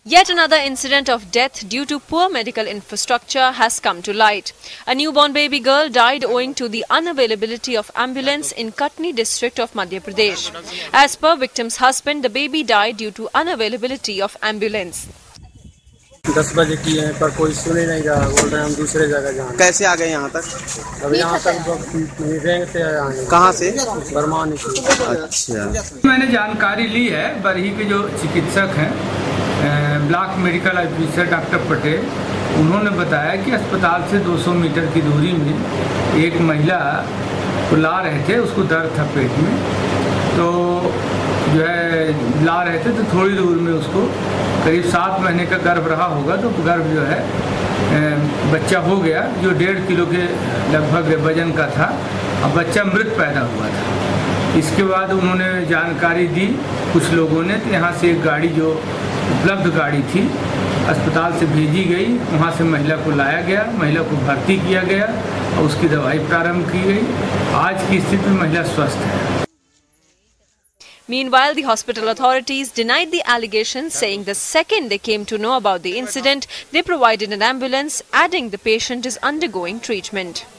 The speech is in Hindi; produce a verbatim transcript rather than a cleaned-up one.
Yet another incident of death due to poor medical infrastructure has come to light. A newborn baby girl died owing to the unavailability of ambulance in Katni district of Madhya Pradesh. As per victim's husband, the baby died due to unavailability of ambulance. दस बजे की है पर कोई सुन ही नहीं रहा, बोल रहे हैं हम दूसरे जगह जाएं। कैसे आ गए यहाँ तक? अब यहाँ तक रेंग से आए। कहाँ से? बरमानी से। अच्छा, मैंने जानकारी ली है। बरही के जो चिकित्सक हैं, block medical officer doctor Patel, उन्होंने बताया कि अस्पताल से दो सौ मीटर की दूरी में एक महिला को ला रहे थे, उसको दर्द था पेट में, तो जो है ला रहे थे तो थोड़ी दूर में उसको करीब सात महीने का गर्भ रहा होगा, तो गर्भ जो है बच्चा हो गया जो डेढ़ किलो के लगभग वजन का था। अब बच्चा मृत पैदा हुआ था। इसके बाद उन्होंने जानकारी दी कुछ लोगों ने, तो यहाँ से एक गाड़ी जो उपलब्ध गाड़ी थी अस्पताल से भेजी गई, वहाँ से महिला को लाया गया, महिला को भर्ती किया गया और उसकी दवाई प्रारंभ की गई। आज की स्थिति में महिला स्वस्थ है। Meanwhile, the hospital authorities denied the allegations, saying the second they came to know about the incident, they provided an ambulance, adding the patient is undergoing treatment.